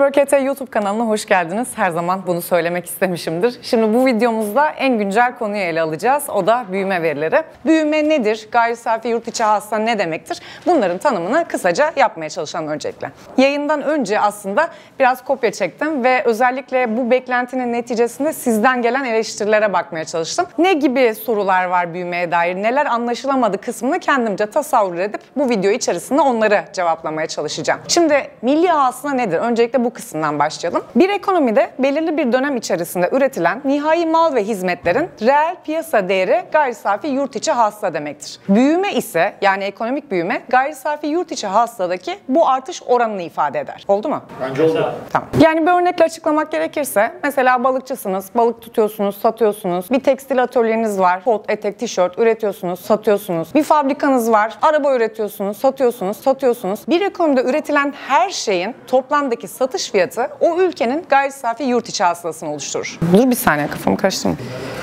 Work@, YouTube kanalına hoş geldiniz. Her zaman bunu söylemek istemişimdir. Şimdi bu videomuzda en güncel konuyu ele alacağız. O da büyüme verileri. Büyüme nedir? Gayri safi yurt içi hasıla ne demektir? Bunların tanımını kısaca yapmaya çalışalım öncelikle. Yayından önce aslında biraz kopya çektim ve özellikle bu beklentinin neticesinde sizden gelen eleştirilere bakmaya çalıştım. Ne gibi sorular var büyümeye dair, neler anlaşılamadı kısmını kendimce tasavvur edip bu video içerisinde onları cevaplamaya çalışacağım. Şimdi milli hasıla nedir? Öncelikle bu kısımdan başlayalım. Bir ekonomide belirli bir dönem içerisinde üretilen nihai mal ve hizmetlerin reel piyasa değeri gayri safi yurt içi hasıla demektir. Büyüme ise, yani ekonomik büyüme, gayri safi yurt içi hasıladaki bu artış oranını ifade eder. Oldu mu? Bence oldu. Tamam. Yani bir örnekle açıklamak gerekirse, mesela balıkçısınız, balık tutuyorsunuz, satıyorsunuz. Bir tekstil atölyeniz var, kot, etek, tişört üretiyorsunuz, satıyorsunuz. Bir fabrikanız var, araba üretiyorsunuz, satıyorsunuz, satıyorsunuz. Bir ekonomide üretilen her şeyin toplamdaki satış fiyatı o ülkenin gayri safi yurt içi hasılasını oluşturur. Dur bir saniye, kafamı karıştırma.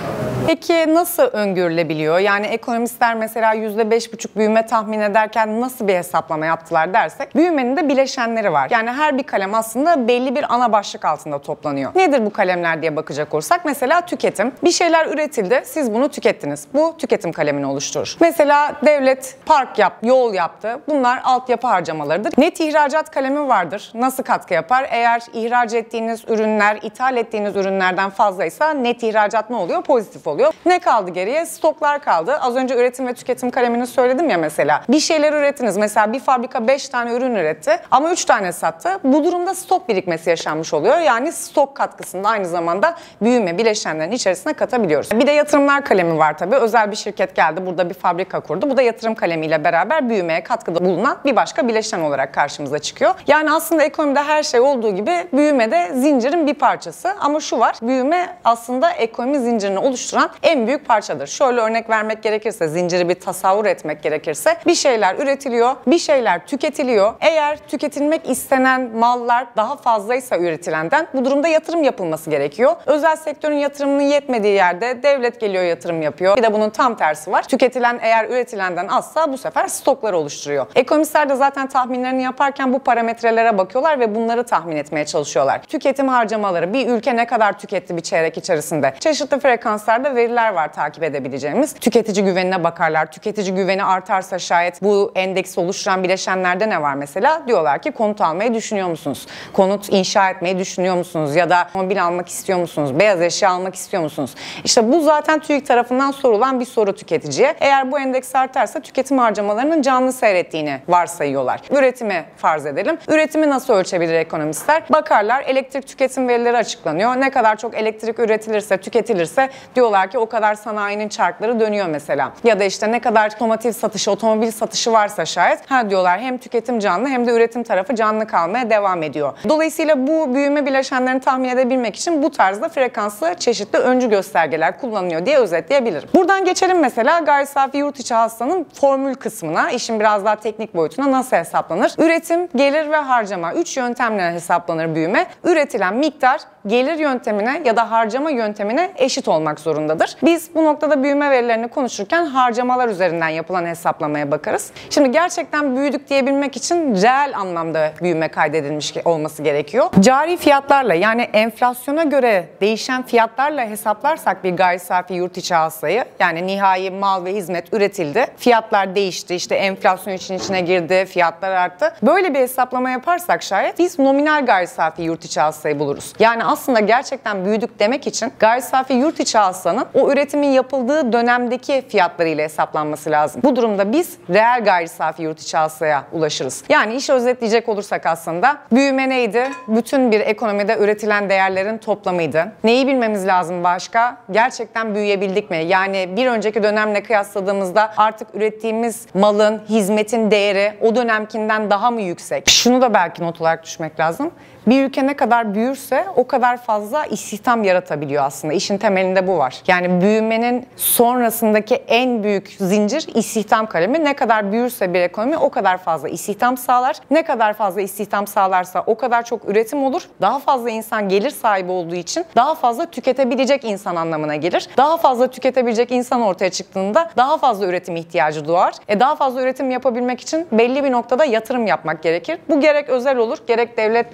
Peki nasıl öngörülebiliyor? Yani ekonomistler mesela %5,5 büyüme tahmin ederken nasıl bir hesaplama yaptılar dersek, büyümenin de bileşenleri var. Yani her bir kalem aslında belli bir ana başlık altında toplanıyor. Nedir bu kalemler diye bakacak olursak, mesela tüketim. Bir şeyler üretildi, siz bunu tükettiniz. Bu tüketim kalemini oluşturur. Mesela devlet park yaptı, yol yaptı. Bunlar altyapı harcamalarıdır. Net ihracat kalemi vardır. Nasıl katkı yapar? Eğer ihraç ettiğiniz ürünler, ithal ettiğiniz ürünlerden fazlaysa net ihracat ne oluyor? Pozitif oluyor. Ne kaldı geriye? Stoklar kaldı. Az önce üretim ve tüketim kalemini söyledim ya mesela. Bir şeyler ürettiniz. Mesela bir fabrika 5 tane ürün üretti ama 3 tane sattı. Bu durumda stok birikmesi yaşanmış oluyor. Yani stok katkısını da aynı zamanda büyüme bileşenlerin içerisine katabiliyoruz. Bir de yatırımlar kalemi var tabii. Özel bir şirket geldi, burada bir fabrika kurdu. Bu da yatırım kalemiyle beraber büyümeye katkıda bulunan bir başka bileşen olarak karşımıza çıkıyor. Yani aslında ekonomide her şey olduğu gibi büyüme de zincirin bir parçası. Ama şu var, büyüme aslında ekonomi zincirini oluşturan en büyük parçadır. Şöyle örnek vermek gerekirse, zinciri bir tasavvur etmek gerekirse, bir şeyler üretiliyor, bir şeyler tüketiliyor. Eğer tüketilmek istenen mallar daha fazlaysa üretilenden, bu durumda yatırım yapılması gerekiyor. Özel sektörün yatırımının yetmediği yerde devlet geliyor yatırım yapıyor. Bir de bunun tam tersi var. Tüketilen eğer üretilenden azsa bu sefer stoklar oluşturuyor. Ekonomistler de zaten tahminlerini yaparken bu parametrelere bakıyorlar ve bunları tahmin etmeye çalışıyorlar. Tüketim harcamaları, bir ülke ne kadar tüketti bir çeyrek içerisinde? Çeşitli frekanslarda veriler var takip edebileceğimiz. Tüketici güvenine bakarlar. Tüketici güveni artarsa şayet bu endeksi oluşturan bileşenlerde ne var mesela? Diyorlar ki konut almayı düşünüyor musunuz? Konut inşa etmeyi düşünüyor musunuz? Ya da mobil almak istiyor musunuz? Beyaz eşya almak istiyor musunuz? İşte bu zaten TÜİK tarafından sorulan bir soru tüketiciye. Eğer bu endeks artarsa tüketim harcamalarının canlı seyrettiğini varsayıyorlar. Üretimi farz edelim. Üretimi nasıl ölçebilir ekonomistler? Bakarlar, elektrik tüketim verileri açıklanıyor. Ne kadar çok elektrik üretilirse, tüketilirse diyorlar ki o kadar sanayinin çarkları dönüyor mesela. Ya da işte ne kadar otomobil satışı varsa şayet, diyorlar hem tüketim canlı hem de üretim tarafı canlı kalmaya devam ediyor. Dolayısıyla bu büyüme bileşenlerini tahmin edebilmek için bu tarzda frekanslı çeşitli öncü göstergeler kullanılıyor diye özetleyebilirim. Buradan geçelim mesela gayri safi yurt içi hasılanın formül kısmına. İşin biraz daha teknik boyutuna nasıl hesaplanır? Üretim, gelir ve harcama 3 yöntemle hesaplanır büyüme. Üretilen miktar gelir yöntemine ya da harcama yöntemine eşit olmak zorundadır. Biz bu noktada büyüme verilerini konuşurken harcamalar üzerinden yapılan hesaplamaya bakarız. Şimdi gerçekten büyüdük diyebilmek için reel anlamda büyüme kaydedilmiş olması gerekiyor. Cari fiyatlarla, yani enflasyona göre değişen fiyatlarla hesaplarsak bir gayri safi yurt içi hasılayı, yani nihai mal ve hizmet üretildi, fiyatlar değişti, işte enflasyon içine girdi, fiyatlar arttı. Böyle bir hesaplama yaparsak şayet biz nominal gayri safi yurt içi hasılayı buluruz. Yani aslında gerçekten büyüdük demek için gayri safi yurt içi hasılanın o üretimin yapıldığı dönemdeki fiyatlarıyla hesaplanması lazım. Bu durumda biz reel gayri safi yurt içi hasılaya ulaşırız. Yani işi özetleyecek olursak aslında büyüme neydi? Bütün bir ekonomide üretilen değerlerin toplamıydı. Neyi bilmemiz lazım başka? Gerçekten büyüyebildik mi? Yani bir önceki dönemle kıyasladığımızda artık ürettiğimiz malın, hizmetin değeri o dönemkinden daha mı yüksek? Şunu da belki not olarak düşmek lazım. Bir ülke ne kadar büyürse o kadar fazla istihdam yaratabiliyor aslında. İşin temelinde bu var. Yani büyümenin sonrasındaki en büyük zincir istihdam kalemi. Ne kadar büyürse bir ekonomi o kadar fazla istihdam sağlar. Ne kadar fazla istihdam sağlarsa o kadar çok üretim olur. Daha fazla insan gelir sahibi olduğu için daha fazla tüketebilecek insan anlamına gelir. Daha fazla tüketebilecek insan ortaya çıktığında daha fazla üretim ihtiyacı doğar. Daha fazla üretim yapabilmek için belli bir noktada yatırım yapmak gerekir. Bu gerek özel olur, gerek devletle olur.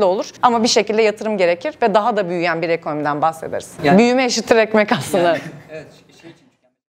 Ama bir şekilde yatırım gerekir ve daha da büyüyen bir ekonomiden bahsederiz. Yani- Büyüme eşittir ekmek aslında. Evet, şey için